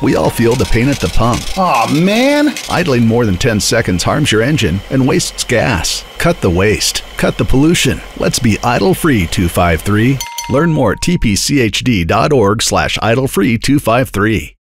We all feel the pain at the pump. Aw, man! Idling more than 10 seconds harms your engine and wastes gas. Cut the waste. Cut the pollution. Let's be idle-free, 253. Learn more at tpchd.org/idlefree253.